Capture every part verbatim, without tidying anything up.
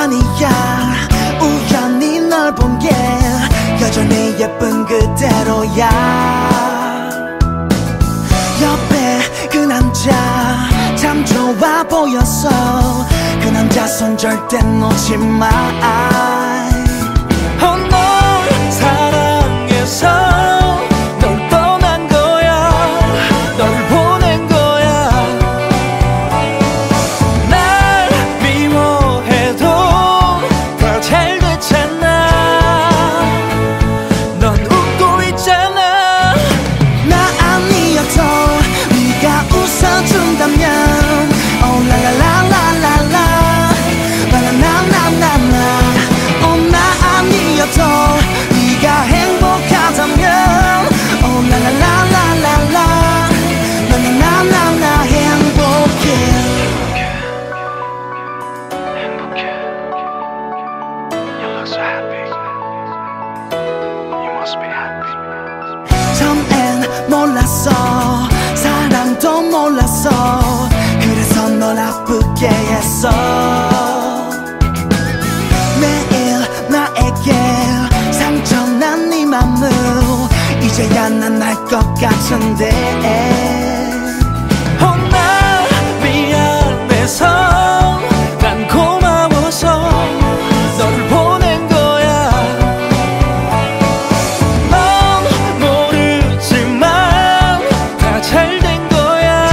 아니야 우연히 널 본 게 여전히 예쁜 그대로야 옆에 그 남자 참 좋아 보였어 그 남자 손 절대 놓지 마 어, 널 사랑해서 널 떠난 거야 널 보낸 거야 날 미워해도 다 잘 됐잖아 넌 웃고 있잖아 나 아니어도 네가 웃어준다면 Oh la la la la la la 바나나나나나 Oh 나 아니어도 네가 행복하다면 Oh la la la la la la 나나나나나 행복해 행복해 You look so happy You must be happy 처음엔 몰랐어 사랑도 몰랐어 그래서 널 아프게 했어 매일 나에게 상처난 네 맘을 이제야 난 알 것 같은데 어, 나 미안해서 난 고마워서 너를 보낸 거야 넌 모르지만 다 잘 된 거야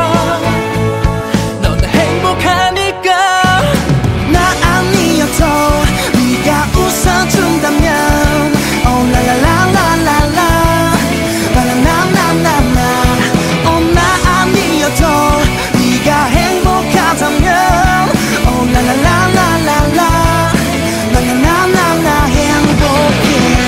넌 행복하니까 나 아니어도 네가 웃어준다면 Oh la la la la la la 바나나나나나 Oh 나 아니어도 네가 행복하다면 Oh la la la la la la 나나나나나 행복해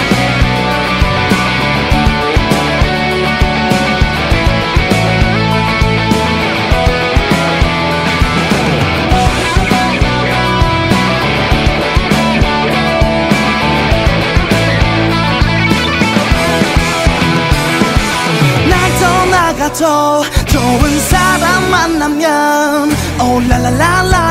날 떠나가도 좋은 사람 만나면 Oh la la la la